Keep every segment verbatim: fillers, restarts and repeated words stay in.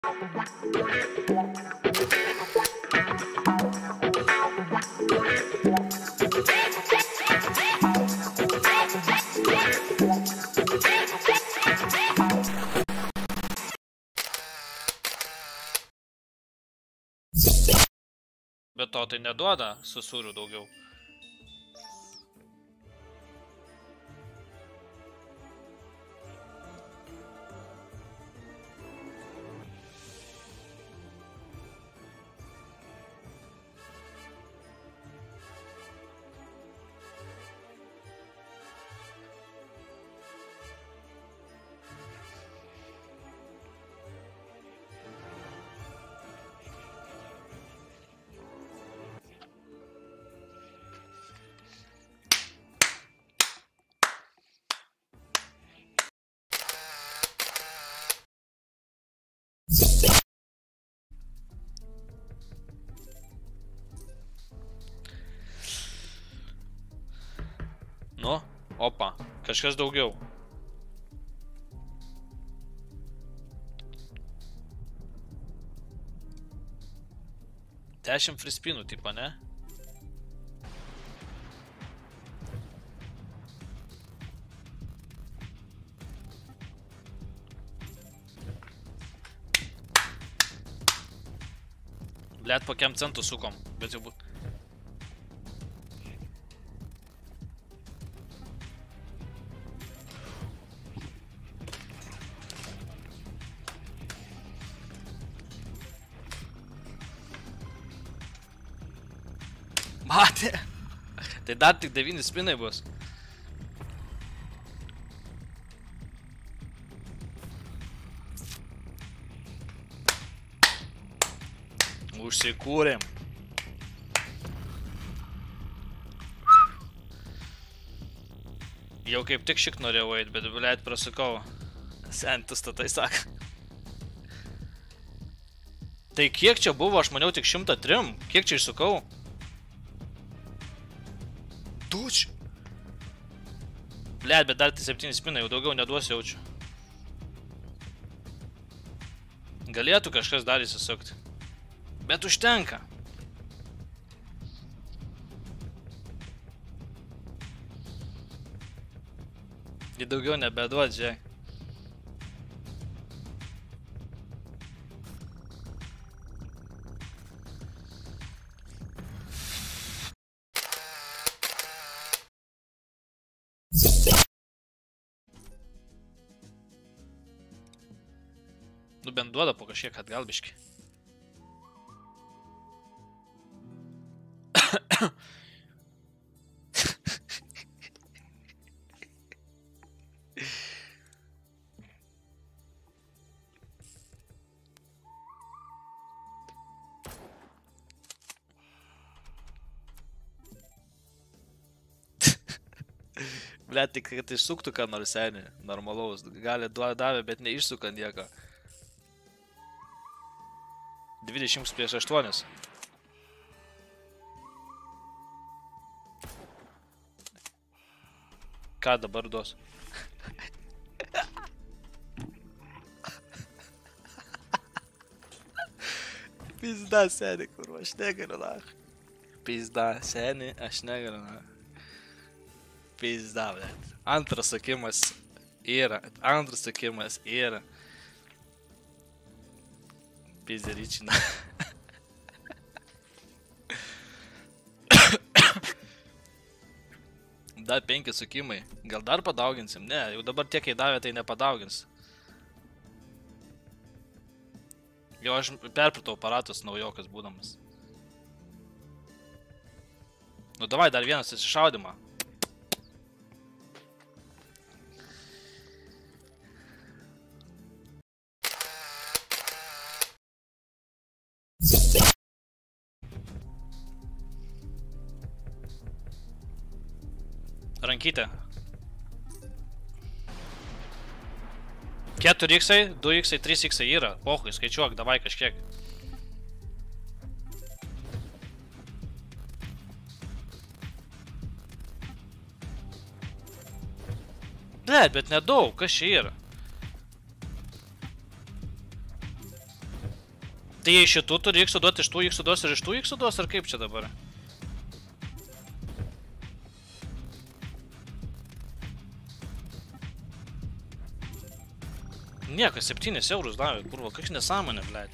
Bet to tai neduoda su sūriu daugiau. Nu, opa, kažkas daugiau. Dešimt frispinų, tipo, ne? Blet, po kiem centų sukom, bet jau būt. Matė. Tai dar tik devyni spinai bus. Užsikūrėm. Jau kaip tik šik norėjau eit, bet blėt prasukau. Sentis tatai sako. Tai kiek čia buvo? Aš maniau tik šimtą trim. Kiek čia išsukau? Duč. Blėt, bet dar tai septyni spinai, jau daugiau neduosiu jaučiu. Galėtų kažkas dar įsisukti. Bet užtenka. Jį daugiau nebeduot, žiūrėk. Nu bent duoda po kažkiek atgal biški. Blet, tik kad išsuktų ką nors senį, normalaus. Gali davė, bet neišsuka nieko. dvidešimt prieš aštuonis. Ką dabar duos? Pizda, seni, kur aš negaliu, na. Pizda, seni, aš negaliu, na. Pizda, blėt. Antras sakimas yra. Antras sakimas yra. Pizderyčina. Dar penki sukimai. Gal dar padauginsim? Ne, jau dabar tiek kai davė, tai nepadaugins. Jau aš perpratau aparatus naujokas būdamas. Nu davai, dar vienas įsišaudimą. Rankytė. keturi iksai, du iksai, trys iksai yra. Pohui, skaičiuok, davai kažkiek. Blet, bet nedaug, kas čia yra? Tai jei šitų turi X duoti, iš tų X duos ir iš tų X duos, ar kaip čia dabar? Niekas, septynis eurus davė, kurva, koks nesąmonė, blėt.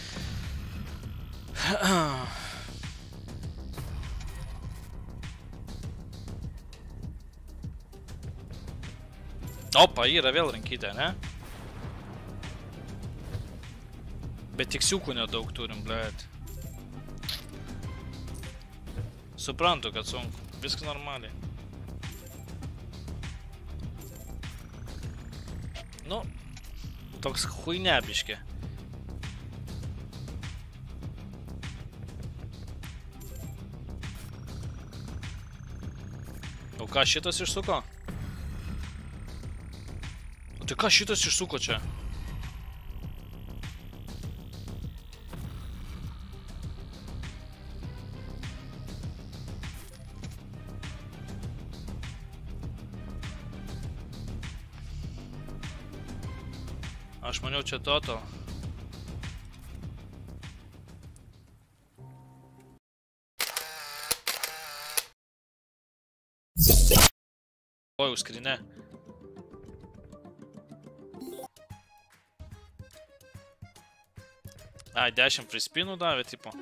Opa, yra vėl rankytė, ne? Bet tiksiukų nedaug turim, blėt. Suprantu, kad sunku. Viskas normaliai. Nu, toks huinebiškė. O ką šitas išsuko? O tai ką šitas išsuko čia? Aš maniau čia toto. O, jau skrinė. A, dešimt frispinų davė, tipo.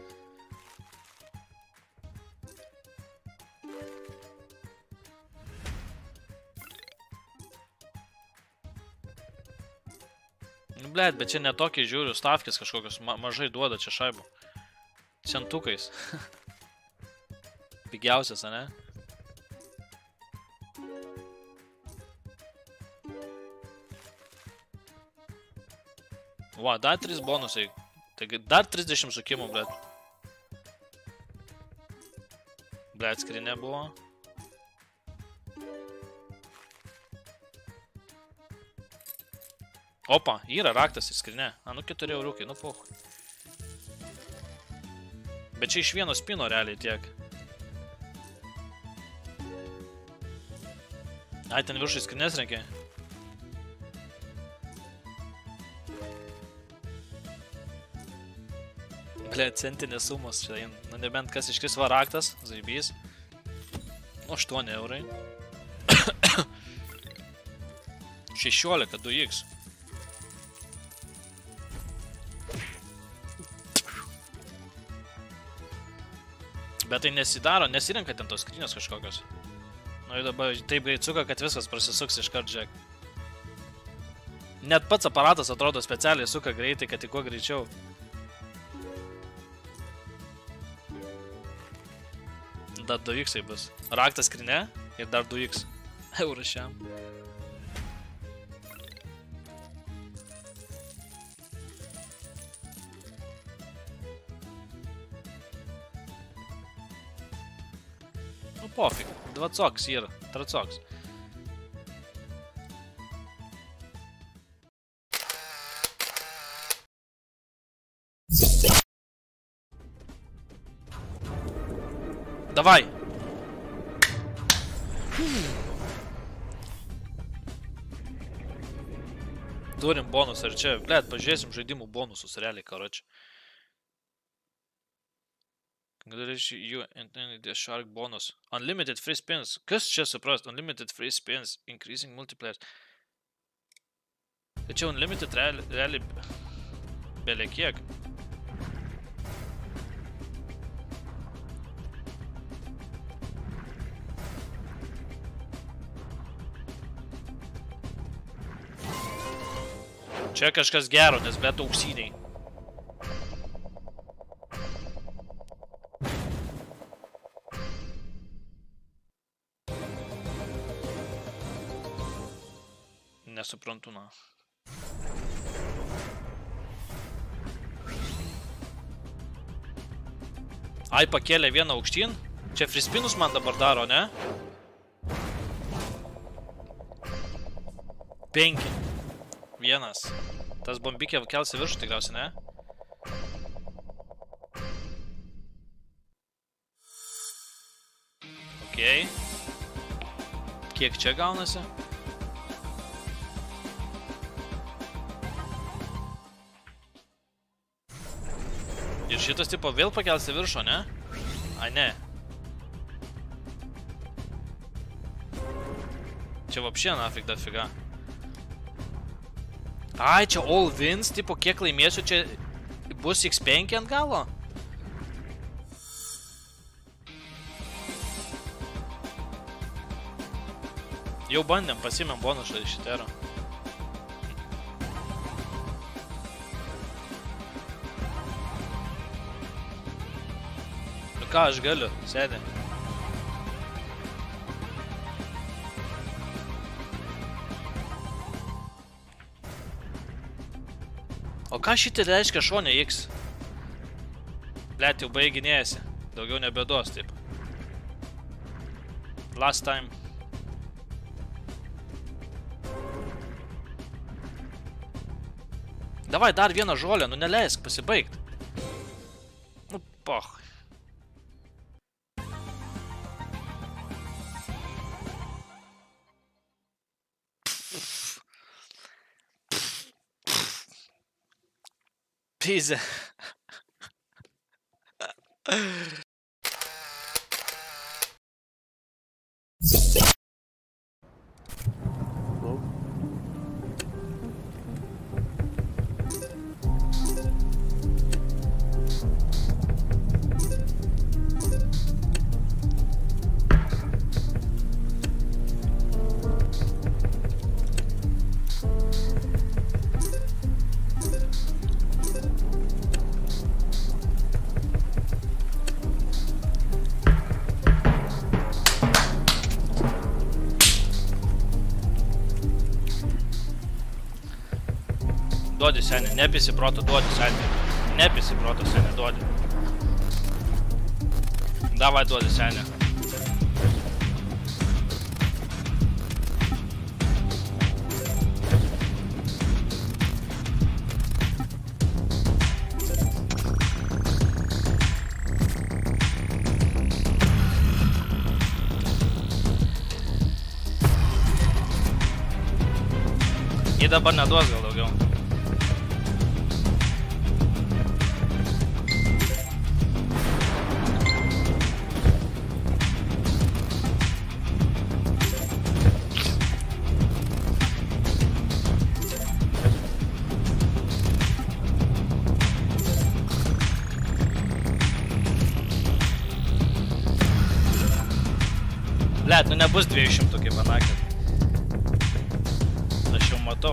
Nu, blėt, bet čia netokiai žiūriu, stavkės kažkokios ma mažai duoda čia šaibų. Centukais. Pigiausias, ane? Va, dar trys bonusai. Taigi, dar trisdešimt šukimų, blėt. Blėt, skrinė buvo. Opa, yra raktas ir skrinė. A, nu keturi euriukai, nu pohui. Bet čia iš vieno spino realiai tiek. Ai, ten viršai skrinės reikia. Ble, centinės sumos čia. Nu, nebent kas iškris va raktas, zaibys. aštuoni eurai. šešiolika, du iks. Bet tai nesidaro, nesirenka ten tos skrynios kažkokios. Nu, dabar taip greit suka, kad viskas prasisuks iškart, žiūrėk. Net pats aparatas atrodo specialiai suka greitai, kad tik kuo greičiau. Dar du iksai bus. Raktas skrinė ir dar du iks. Euras šiam. Nu, pofik. Dvacoks yra. Tracoks. Davai! Turim bonusą ir čia, blėt, pažiūrėsim žaidimų bonusus realiai, karoči. Congratulations, you intended the shark bonus. Unlimited free spins. Kas čia suprast? Unlimited free spins. Increasing multiplayer. Tai čia unlimited realiai, realiai belė kiek. Čia kažkas gero, nes blėt auksiniai. Nesuprantu, na. Ai, pakėlė vieną aukštyn. Čia frispinus man dabar daro, ne? Penki. Vienas. Tas bombikė kelsi viršų tikriausiai, ne? Okei. Kiek čia gaunasi? Ir šitas tipo vėl pakels į viršų, ne? Ai, ne. Čia vapšė nafik da figa. Ai, čia all wins, tipo, kiek laimėsiu, čia bus iks penki ant galo? Jau bandėm, pasimėm bonusą iš šitero. Nu ką, aš galiu, sėdė. O ką šitai reiškia šonė X? Blet, jau baiginėjasi. Daugiau nebėdos, taip. Last time. Davai, dar vieną žolę, nu neleisk pasibaigt. Nu, poch. Pizė. Duodi, seni, nepisi proto, duodi, seni. Nepisi proto, seni, duodi. Davai, duodi, seni. Jį dabar neduos gal daugiau. Blet, nu nebus dviejų šimtų kaip anakit. Aš jau matau.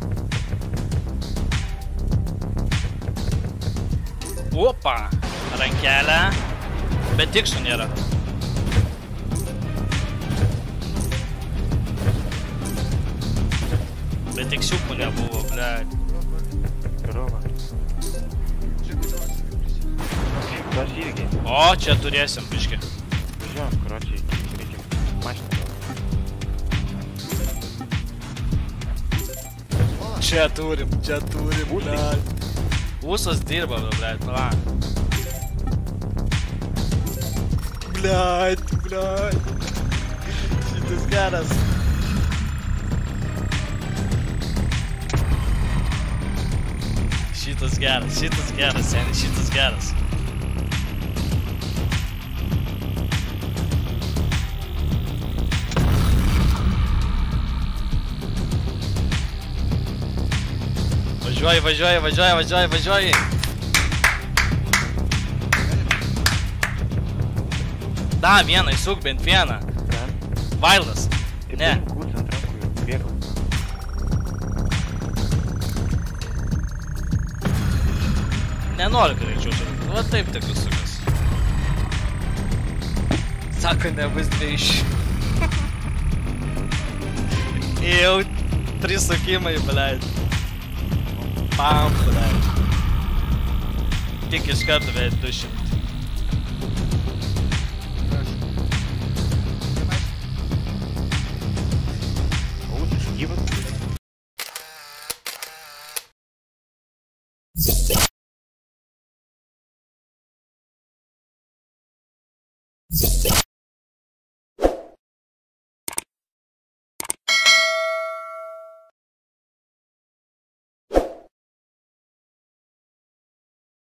Opa! Rankelę. Bet tiksų nėra. Bet tiksiukų nebuvo, blet. Здорово. Подожди, Ергей. O, čia turėsim, biški. Идем, короче, встретим матч. Čia turim, čia turim, blet. Ūsas dirba, blet, va. Blet, blet. Šitas geras. Šitas geras, šitas geras, seni, šitas geras. Važiuoji, važiuoji, važiuoji, važiuoji, važiuoji. Da, vieną, įsuk bent vieną. Vailas. Ne. Nenoriu greičiau žodžiu. Va taip tik sukas. Sako, nebus dviejų. Jau trys sukimai, bleit. Pam, bleit. Tik iš karto veit du šimtai.